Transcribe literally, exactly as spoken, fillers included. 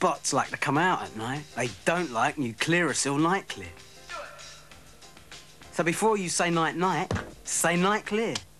spots like to come out at night. They don't like new Clearasil NightClear. So before you say night-night, say NightClear.